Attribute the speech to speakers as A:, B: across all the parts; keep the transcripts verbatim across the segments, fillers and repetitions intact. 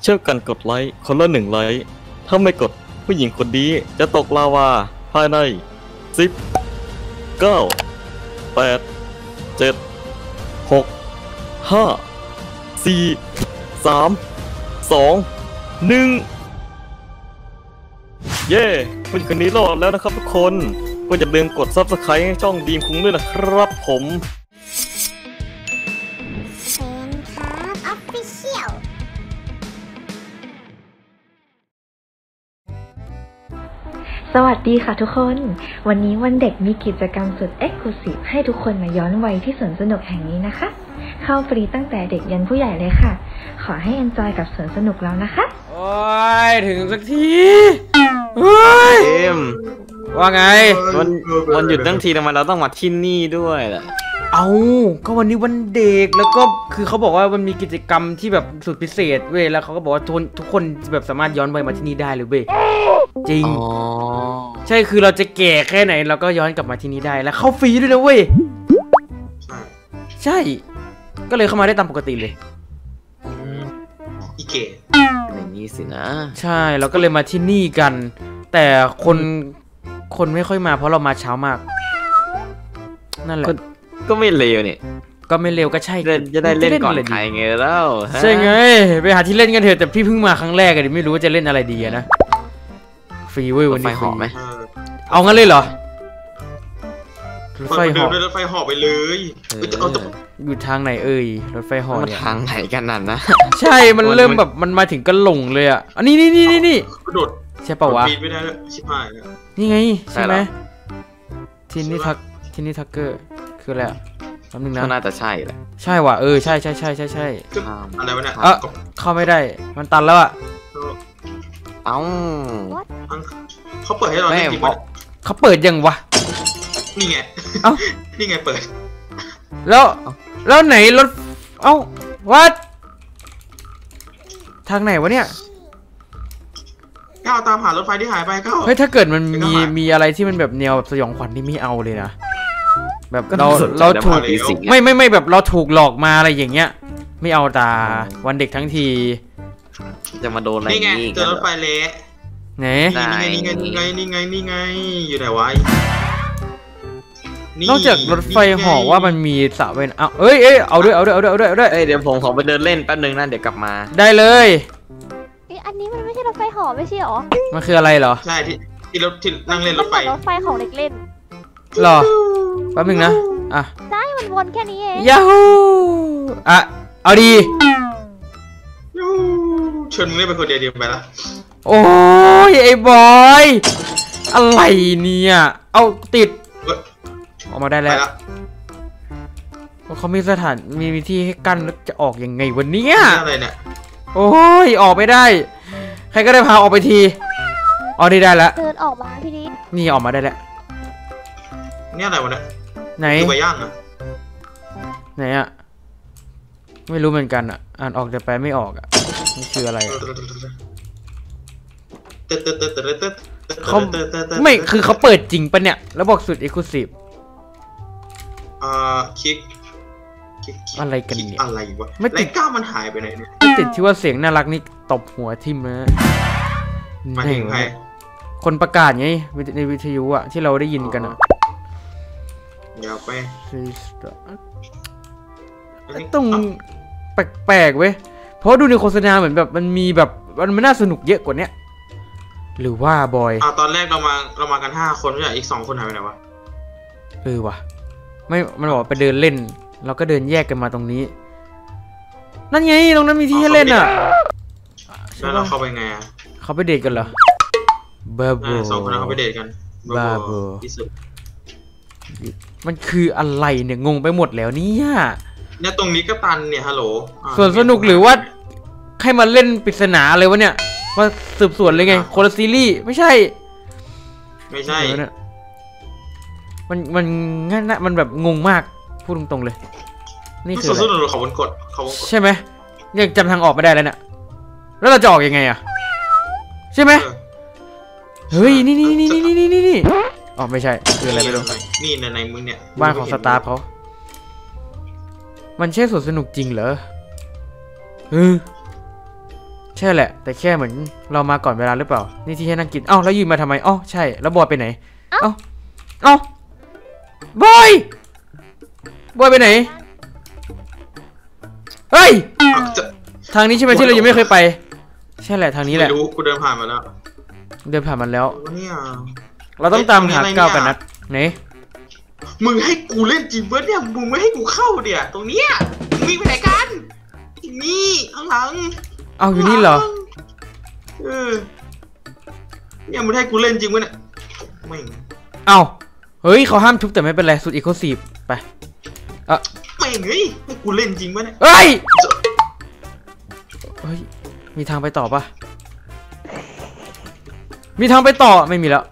A: เชื่อกันกดไลค์คนละหนึ่งไลค์ถ้าไม่กดผู้หญิงคนนี้จะตกลาวาภายในสิบ เก้า แปด เจ็ด หก ห้า สี่ สาม สอง หนึ่งเย้ผู้หญิงคนนี้รอดแล้วนะครับทุกคนก็อย่าลืมกด ซับสไครบ์ ให้ช่องดีมคุ้งด้วยนะครับผม
B: สวัสดีค่ะทุกคนวันนี้วันเด็กมีกิจกรรมสุดเอ็กซ์คลูซีฟให้ทุกคนมาย้อนวัยที่สวนสนุกแห่งนี้นะคะเข้าฟรีตั้งแต่เด็กยันผู้ใหญ่เลยค่ะขอให้เอนจอยกับสวนสนุกเรานะคะ
C: โอ้ยถึงสักทีเฮ้ย
A: เอ็ม
C: ว่าไง
A: วันวันหยุดทั้งทีทำไมเราต้องมาที่นี่ด้วยล่ะ
C: เอาก็วันนี้วันเด็กแล้วก็คือเขาบอกว่ามันมีกิจกรรมที่แบบสุดพิเศษเว้ยแล้วเขาก็บอกว่าทุกทุกคนแบบสามารถย้อนวัยมาที่นี่ได้เลยเว้ยจริงอ๋อใช่คือเราจะแก่แค่ไหนเราก็ย้อนกลับมาที่นี่ได้แล้วเข้าฟรีด้วยนะเว้ยใช่ก็เลยเข้ามาได้ตามปกติเลย
A: อีเก๋อย่างนี้สินะ
C: ใช่เราก็เลยมาที่นี่กันแต่คนคนไม่ค่อยมาเพราะเรามาเช้ามากนั่นแหละ
A: ก็ไม่เลวเนี่ย
C: ก็ไม่เร็วก็ใช่
A: จะได้เล่นก่อนใครไงแล้ว
C: ใช่ไงไปหาที่เล่นกันเถอะแต่พี่เพิ่งมาครั้งแรกอะดิไม่รู้ว่าจะเล่นอะไรดีนะฟรีเว้ยวันนี้ฟรีไหมเอางั้นเลยเหรอ
D: รถไฟเหาะรถไฟเหาะไปเลย
C: อยู่ทางไหนเอ่ยรถไฟเหาะ
A: เนี่ยทางไหนกันนั่นนะ
C: ใช่มันเริ่มแบบมันมาถึงก็หลงเลยอ่ะอันนี้นี่นี่นี่นี่
D: กระโดด
C: ใช่ป่าววะ
D: ปีนไม่ได้แล้วชิบหายแล้ว
C: นี่ไงใช่ไหมทินนี่ทักทินนี่ทักเกอร์คืออะไรอ่ะแป๊บนึงนะ
A: น่าจะใช่แหละ
C: ใช่ว่ะเออใช่ใช่ใช่ใช่ใช่
D: อะไรวะเนี่ย
C: เออเข้าไม่ได้มันตันแล้วอ่ะ
A: เอ้า
D: เขาเปิดให้เราได้จริงปะ
C: เขาเปิดยังวะ
D: นี่ไงเอ้านี่ไงเปิด
C: แล้วแล้วไหนรถเอ้าวัดทางไหนวะเนี่ย
D: ก้าวตามหารถไฟที่หายไปก้าว
C: เฮ้ยถ้าเกิดมันมีมีอะไรที่มันแบบแนวแบบสยองขวัญที่ไม่เอาเลยนะแบบเราเราถูกไม่ไม่ไม่แบบเราถูกหลอกมาอะไรอย่างเงี้ยไม่เอาตาวันเด็กทั้งที
A: จะมาโดนอะไร
D: นี่ไงเจอรถไฟเละ
C: ไหน
D: นี่ไงนี่ไงนี่ไงนี่ไงอยู่ไหนวะ
C: นอกจากรถไฟเหาะว่ามันมีสระว่ายน้ำเอ้ยเอ้ยเอาด้วยเอาด้วยเอาด้วยเอาด้วยเอาด้วย
A: เดี๋ยวผมขอไปเดินเล่นแป๊บนึงนะเดี๋ยวกลับมา
C: ได้เลย
E: อันนี้มันไม่ใช่รถไฟเหาะไม่ใช่หรอ
C: มันคืออะไรเหรอ
D: ใช่ที่ที่รถที่นั่งเล่นรถไฟ
E: รถไฟของเด็กเล่น
C: หรอแป๊บนึงนะอ่ะ
E: ใช่มันวนแค่นี้เอง
C: ยาฮูอ่ะเอาดี
D: ชวนมึงเล่นเป็นคนเดียวเดียวไปละ
C: โอ้ยไอ้บอยอะไรเนี่ยเอาติดออกมาได้แล้วเขามีสถานมีวิธีให้กั้นแล้วจะออกยังไงวันนี้
D: อะไรเนี่ย
C: โอ้ยออกไม่ได้ใครก็ได้พาออกไปทีออกได้ได้แล้ว
E: เดินออกมาพี่นิด
C: นี่ออกมาได้แล้ว
D: นี่อะไรวะเนี่ย
C: ไหน
D: ไปย่างอ่ะ
C: ไหนอ่ะไม่รู้เหมือนกันอ่ะอ่านออกแต่แปลไม่ออกอ่ะนี่คืออะไรเขาไม่คือเขาเปิดจริงปะเนี่ยแล้วบอกสุดเอ็กซ์คลูซีฟ
D: อ่าคลิก
C: อะไรกันเนี่ย
D: อะไรวะไม่ติดก้าวมันหายไปไหนเนี่ย
C: ไม่ติดที่ว่าเสียงน่ารักนี่ตบหัวทิ่มนะ
D: มาถึงใคร
C: คนประกาศไงในวิทยุอะที่เราได้ยินกันอะ
D: เดี๋ยวไป
C: ตรงแปลกๆเว้ยเพราะดูในโฆษณาเหมือนแบบมันมีแบบมันไม่น่าสนุกเยอะกว่านี้หรือว่าบอย
D: อ่าตอนแรกเรามาเรามากันห้าคนไม่ใช่อีกสองคนหายไปไหนวะ
C: เออวะไม่มันบอกไปเดินเล่นเราก็เดินแยกกันมาตรงนี้นั่นไงตรงนั้นมีที่ให้เล่นอ่ะ
D: แล้วเราเข้าไปไงอ่ะ
C: เขาไปเดทกันเหรอบ้าบอ
D: สองคนเขาไปเดทกัน
C: บ้าบอมันคืออะไรเนี่ยงงไปหมดแล้วเนี่ย
D: เนี่ยตรงนี้ก็ตันเนี่ยฮัลโหล
C: ส่วนสนุกหรือว่าใครมาเล่นปริศนาอะไรวะเนี่ยมาสืบสวนเลยไงคนละซีรีส์ไม่ใช่
D: ไม่ใช่
C: มันมันงั้นนะมันแบบงงมากพูดตรงๆเลย
D: นี่คือส่วนสนุกเขาบนกดเขา
C: ใช่ไหมยังจำทางออกไม่ได้แล้วเนี่ยแล้วเราจะออกยังไงอะใช่ไหมเฮ้ยนี่นี่นี่นี่นี่นี่นี่อ๋อไม่ใช่คืออะไรไม่รู้
D: นี่ในในมึงเนี่ย
C: บ้านของสตาร์เขามันใช่สวนสนุกจริงเหรอเออใช่แหละแต่แค่เหมือนเรามาก่อนเวลาหรือเปล่านี่ที่ให้นั่งกินเอ้าแล้วยืนมาทำไมอ๋อใช่แล้วบอยไปไหนเอ้าเอ้าบอยบอยไปไหนเฮ้ย
D: จะ
C: ทางนี้ใช่ไหมที่เรายังไม่เคยไปใช่แหละทางนี้แห
D: ไม่
C: ละ
D: รู้กูเดินผ่านมาแล้ว
C: เดินผ่านมันแล้ว
D: วะเนี่ย
C: เราต้องตามหาก้าวกันนัดไหน
D: มึงให้กูเล่นจริงเบิร์ดเนี่ยมึงไม่ให้กูเข้าเดี๋ยตรงเนี้ยมึงวิ่งไปไหนกันนี่ข้างหลัง
C: เอาอยู่นี่เหรอ
D: เออเนี่ยมึงให้กูเล่นจริงวะเนี่ยไม่
C: เอาเฮ้ยเขาห้ามทุบแต่ไม่เป็นไรสุดอีโคซีฟไปเออ
D: ไม่เฮ้ยให้กูเล่นจริงวะเนี่ย
C: เฮ้ยเฮ้ยมีทางไปต่อปะมีทางไปต่อไม่มีแล้ว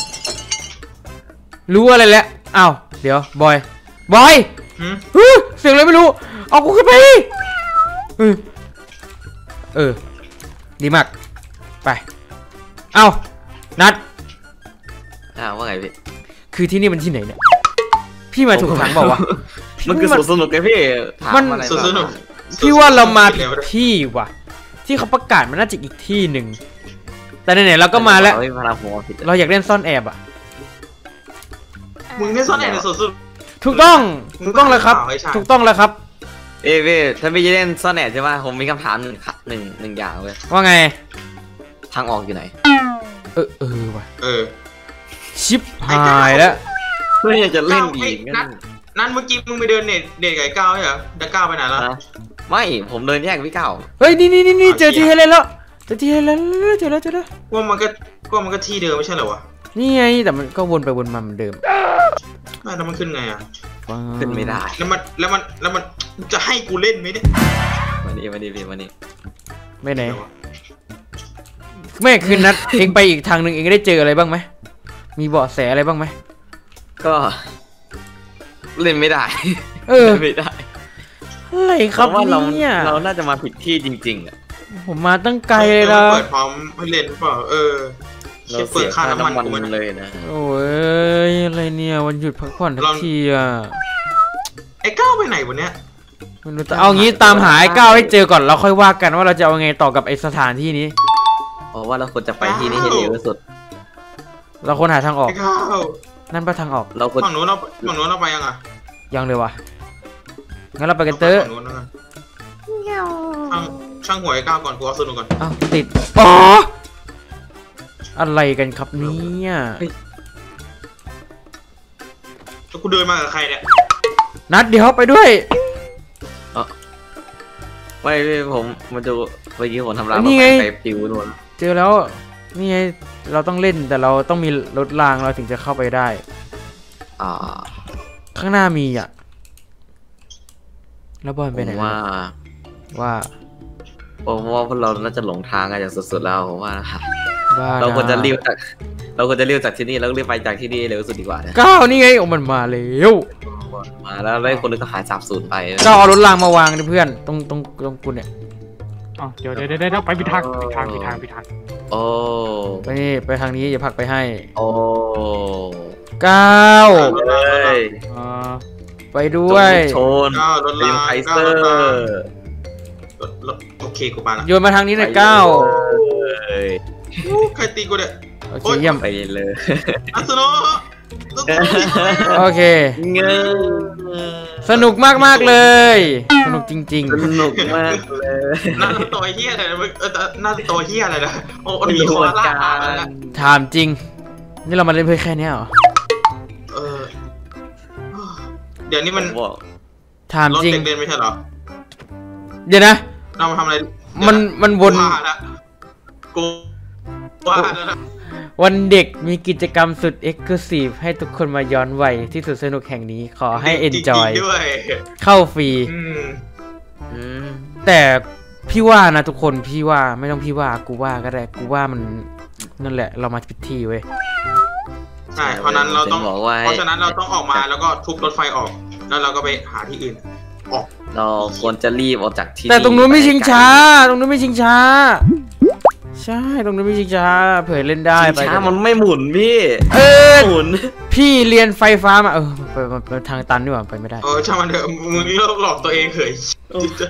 C: รู้อะไรแล้วอ้าวเดี๋ยวบอยบอย
D: หืม
C: เฮ้ยเสียงอะไรไม่รู้เอากูขึ้นไปเออเออดีมากไปเอานัด
A: อ่าว่าไงพี่
C: คือที่นี่มันที่ไหนเนี่ยพี่มาถูกทางเปล่าวะ
A: มันคือสวนสนุกไงพี่ถาม
C: มัน
A: อะไร
D: สนุก
C: พี่ว่าเรามาผิดที่ว่ะที่เขาประกาศมันน่าจะอีกที่หนึ่งแต่ไหนๆเราก็มาแล้ว
A: เฮ้ยพลังผมว่าผิด
C: เราอยากเล่นซ่อนแอบอ่ะ
D: มึงเล่นซ่อนแอบในสวนสนุก
C: ถูกต้องถูกต้องแล้วครับ
D: มึงบ้าเปล่าไอ้ชาย
C: ถูกต้องแล้วครับ
A: เอ้ยพี่ถ้าพี่จะเล่นซ่อนแอบใช่ป่ะผมมีคำถามหนึ่งหนึ่งหนึ่งอย่างเว้ย
C: ว่าไง
A: ทางออกอยู่ไหน
C: เออเออว่ะ
D: เออ
C: ชิปหายแล้ว
A: เพื่ออยากจะเล่นอีก
D: นั
A: งั้
D: ด
A: น
D: นั่นเมื่อกี้มึงไปเดินเน็ตเน็ตไก่ก้าวใช่เหรอแต่ก้าวไปไหนแล้ว
A: นะไม่ผมเดินแยกพี่เก้า
C: เฮ้ยนี่นี่นี่นี่
D: เอา
C: เจอ
D: เหี้
C: ที่
D: ย
C: ให้เล่นแล้วเจอที่ให้เล่นแล้วเจอแล้วเจอแล้ว
D: ว่ามันก็ว่ามันก็ที่เดิมไม่ใช่เหรอวะ
C: นี่ไงแต่มันก็วนไปวนมาเหมือนเดิม
D: ไม่แล้วมันขึ้นไงอ่ะ
A: ขึ้นไม่ได้
D: แล้วมันแล้วมันแล้วมันจะให้กูเล่นไหมเนี่ย
A: วันนี้วันนี้พี่วันนี้
C: ไม่ไหนแม่คืนนัด เองไปอีกทางหนึ่งเองได้เจออะไรบ้างไหมมีเบาะแสอะไรบ้างไหม
A: ก็เล่นไม่ได้
C: เออ
A: เล่นไม่ได้
C: อะไรครับ
A: เพาะว่าเรา
C: เนี่ย
A: เราน่าจะมาผิดที่จริงๆอ่ะ
C: ผมมาตั้งไกลเลยนะ
D: เปิดพร้อมให้เล่นเปล่าเออ
A: เรา
D: คิดเปิ
A: เสี
D: ด
A: ย
D: ค่า
A: ค่า
D: น้ำมัน
A: น้ำมัน
D: กูไหม
A: เลยนะ
C: โอ้ยอะไรเนี่ยวันหยุดพักผ่อนทั้งทีอ่ะ
D: ไอ้ก้าวไปไหนวันเนี้ย
C: มันจะเอางี้ตามหาไอ้ก้าวให้เจอก่อนแล้วค่อยว่ากันว่าเราจะเอาไงต่อกับไอ้สถานที่นี้
A: เพราะว่าเราควรจะไปที่นี่ให้เร็วที่สุด
C: เราควรหาทางออก
D: ไอ้ก้าว
C: นั่นปะทางออก
A: เราควร
D: ฝั่งนู้นเราฝั่งนู้นเราไปยังอ่ะ
C: ยังเลยวะงั้นเราไปกันเตอะ
D: ฝั่งนู้นแล้วกันช่างช่างหัวไอ้ก้าวก่อนกูเอาสนุกก่อน
C: อ้าวติดอ๋ออะไรกันครับเนี่ย
D: แล้วกูเดินมากับใครเนี่ย
C: นัดเดี๋ยวไปด้วย
A: ไม่พี่ผมมันจะเมื่อกี้ผมทำร้าน
C: นี่ไง
A: ไปปิวนู่น
C: เจอแล้วนี่ไงเราต้องเล่นแต่เราต้องมีรถรางเราถึงจะเข้าไปได้
A: อ่า
C: ข้างหน้ามีอ่ะแล้วบอล
A: ผ
C: ไปไหน
A: มว่า
C: ว่า
A: ผมว่าพวกเราน่าจะหลงทางกันอย่างสุดๆแล้วผมว่านะครับ
C: บ้า
A: เราควรจะรีบจากเราควรจะรีบจากที่นี่แล้วรีบไปจากที่นี่เร็วที่สุดดีกว่านะ
C: ก้าวนี่ไงโอ้มันมาแล้ว
A: มาแล้วแล้วคนนึงก็หายสาบสูญไป
C: ก้าวเอารถรางมาวางดิเพื่อนตรงตรงตรงกูเนี่ย
F: อ๋อเดี๋ยวเดี๋ยวเดี๋ยวเดี๋ยวไปผิดทางผิดทางผิดทางผิดทาง
A: โอ้
C: ไปนี่ไปทางนี้อย่าผลักไปให้
A: โอ้
C: ก้าว
A: เฮ้ย
F: อ่า
C: ไปด้วย
A: ชน
D: ก้าวรถ
A: เป็น
D: ราง
A: ไคเซ
D: ก้าว
A: อ
D: รถราง
A: ร์
D: รถรถโอเคกูไปละ
C: โยนมาทางนี้หน่อยก้าว
A: เฮ้ย
D: อู้ใครตีกูเนี่ย
C: โอเคเยี่ยม
A: ไปเลย
D: อัสโนะแล้วกูตีกูเนี่ย
C: โอเค
A: เงิน
C: สนุกมากมากๆเลย สนุกจริง
A: สนุกมากเลย
D: หน้าตัวเฮียอะไรนะมึงเออหน้าตัวเฮียอะไรนะโอ้โห
A: มี
D: มี
A: หั
D: คว วลาก
A: กา
D: มาแล้ว
A: ร
D: นะ
C: ๆ ถามจริง นี่เรามาเล่นเพื่อแค่เนี้ยเหรอ
D: เออเดี๋ยวนี้มัน
A: ผมบอก
C: ถาม
D: รถ
C: จริง
D: เด็กเดินไม่ใช่เหรอ
C: เดี๋ยวนะ
D: เรามาทำอะไร
C: มันมันวน
D: ว่าละกูว่าแล้วนะ
C: วันเด็กมีกิจกรรมสุดเอ็กซ์คลูซีฟให้ทุกคนมาย้อนวัยที่สุดสนุกแห่งนี้ขอให้ enjoy
D: จริงๆด้วย
C: เข้าฟรี
D: อืม
A: อืม
C: แต่พี่ว่านะทุกคนพี่ว่าไม่ต้องพี่ว่ากูว่าก็ได้กูว่ามันนั่นแหละเรามาผิดที่เว้ย
D: ใช่เพราะนั้นเราต้อง
A: บอกว่า
D: เพราะฉะนั้นเราต้องออกมาแล้วก็ทุบรถไฟออก แล้วเราก็ไปหาที่อื่น ออก
A: เราควรจะรีบออกจากที่
C: แต่ตรงนู้นไม่ชิงช้า ตรงนู้นไม่ชิงช้า ใช่ตรงนู้นไม่ชิงช้าเผื่อเล่นได้
A: ชิง
C: ไป
A: ช้ามันไม่หมุนพี่
C: เออ
A: หมุน
C: พี่เรียนไฟฟ้ามาเออไปไปไปทางตันดีกว่าไปไม่ได้
D: เออช่างมันเถอะมึงเลิกหลอกตัวเองเถอะ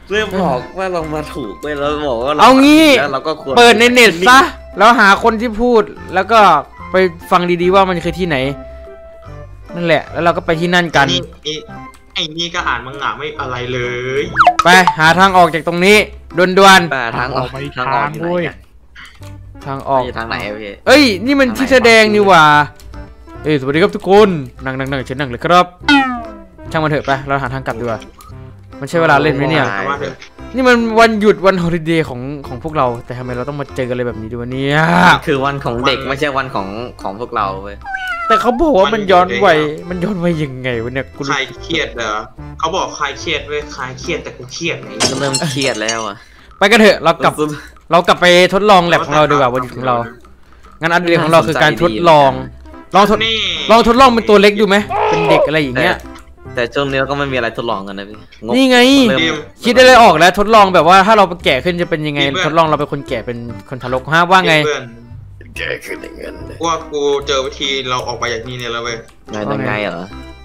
A: เริ่มบอกว่าเรามาถูกไปแล้วบอกว่า
C: เอางี้
A: แล้วเราก็ควร
C: เปิดในเน็ตซะแล้วหาคนที่พูดแล้วก็ไปฟังดีๆว่ามันคือที่ไหนนั่นแหละแล้วเราก็ไปที่นั่นกัน
D: นี่นี่ไอ้นี่ก็อ่านมังงะไม่อะไรเลย
C: ไปหาทางออกจากตรงนี้ด่วน
A: ป่าทางออก
F: ไป
A: ทางออก
F: ทาง
A: อยู่ไหน
F: เว้ย
A: กัน
C: ๆทางออก
A: ไปทางไหนอะพี่
C: เอ้ยนี่มันที่แสดงนี่หว่าเอ้ยสวัสดีครับทุกคนนั่งนั่งนั่งเชิญนั่งเลยครับช่างมันเถอะไปเราหาทางกลับดีกว่ามันใช่เวลาเล่นไหมเนี่ย
D: ว่าเถอะ
C: นี่มันวันหยุดวันฮอลิเดย์ของของพวกเราแต่ทำไมเราต้องมาเจอกันอะไรแบบนี้ด้วยวะเนี่ย
A: คือวันของเด็กไม่ใช่วันของของพวกเราเว้ย
C: แต่เขาบอกว่ามันย้อนวัยมันย้อนวัยยังไงวะเนี่ยกู
D: ใครเครียดเหรอเขาบอกใครเครียดเว้ยใครเครียดแต่กูเครียดไง
A: ก็เริ่มเครียดแล้วอ่ะ
C: ไปกันเถอะเรากลับเรากลับไปทดลองแลบของเราดีกว่าวันหยุดของเรางั้นอันเดียวของเราคือการทดลองลองทด
D: นี่
C: ลองทดลองเป็นตัวเล็กดูไหมเป็นเด็กอะไรอย่างเงี้ย
A: แต่ช่วงนี้ก็ไม่มีอะไรทดลองกันนะพี่งบ
C: นี่ไง
A: เริ่ม
C: คิดได้เลยออกแล้วทดลองแบบว่าถ้าเราแก่ขึ้นจะเป็นยังไงทดลองเราเป็นคนแก่เป็นคนทารกฮะว่าไง
D: เพื่อน
A: แก่ขึ้นอย่างเงี้ยเลย
D: ว่ากูเจอวิธีเราออกไปจากนี่เนี่ยแล้วเว้ย
A: ไงยังไงเหรอ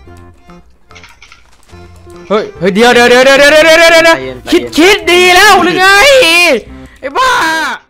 C: เฮ้ยเฮ้ยเดี๋ยวเดี๋ยวเดี๋ยวเดี๋ยวเดี๋ยวเดี๋ยวเดี๋ยวคิดคิดดีแล้วหรือไงไอ้บ้า